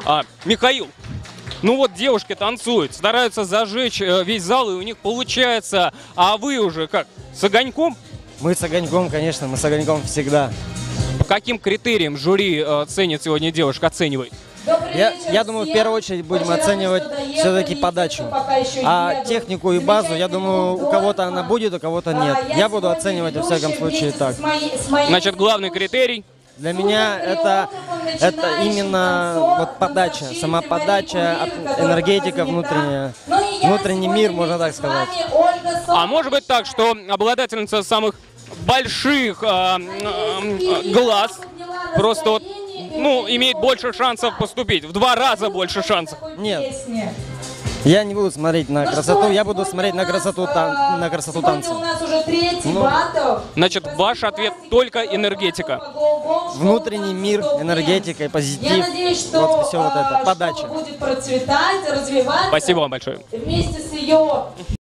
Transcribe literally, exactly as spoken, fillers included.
А, Михаил, ну вот девушки танцуют, стараются зажечь э, весь зал, и у них получается. А вы уже как, с огоньком? Мы с огоньком, конечно, мы с огоньком всегда. По каким критериям жюри э, ценит сегодня девушек, оценивает? Я, я думаю, в первую очередь будем оценивать все-таки подачу. А технику и базу, я думаю, у кого-то она будет, у кого-то нет. Я буду оценивать, во всяком случае, так. Значит, главный критерий? Для меня это, это именно вот подача, сама подача, энергетика внутренняя, внутренний мир, можно так сказать. А может быть так, что обладательница самых больших э, э, глаз просто вот, ну, имеет больше шансов поступить, в два раза больше шансов? Нет. Я не буду смотреть на красоту, я буду смотреть на красоту, тан на красоту танца. Ну, значит, ваш ответ только энергетика. Внутренний мир, энергетика и позитив. Я надеюсь, что вот все вот это, подача. Будет процветать, развиваться. Спасибо вам большое. Вместе с ее